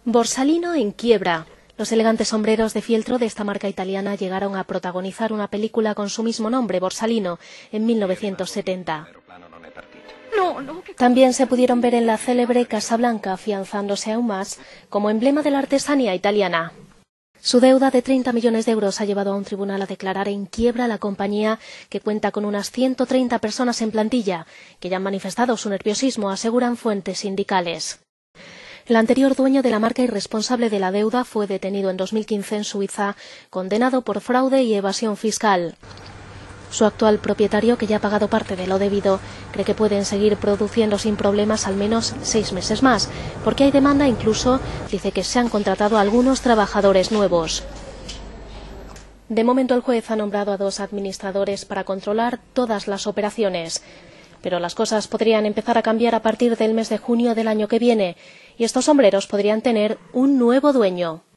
Borsalino en quiebra. Los elegantes sombreros de fieltro de esta marca italiana llegaron a protagonizar una película con su mismo nombre, Borsalino, en 1970. También se pudieron ver en la célebre Casa Blanca, afianzándose aún más como emblema de la artesanía italiana. Su deuda de 30 millones de euros ha llevado a un tribunal a declarar en quiebra a la compañía, que cuenta con unas 130 personas en plantilla, que ya han manifestado su nerviosismo, aseguran fuentes sindicales. El anterior dueño de la marca y responsable de la deuda fue detenido en 2015 en Suiza, condenado por fraude y evasión fiscal. Su actual propietario, que ya ha pagado parte de lo debido, cree que pueden seguir produciendo sin problemas al menos 6 meses más, porque hay demanda. Incluso dice que se han contratado a algunos trabajadores nuevos. De momento el juez ha nombrado a 2 administradores para controlar todas las operaciones. Pero las cosas podrían empezar a cambiar a partir del mes de junio del año que viene, y estos sombreros podrían tener un nuevo dueño.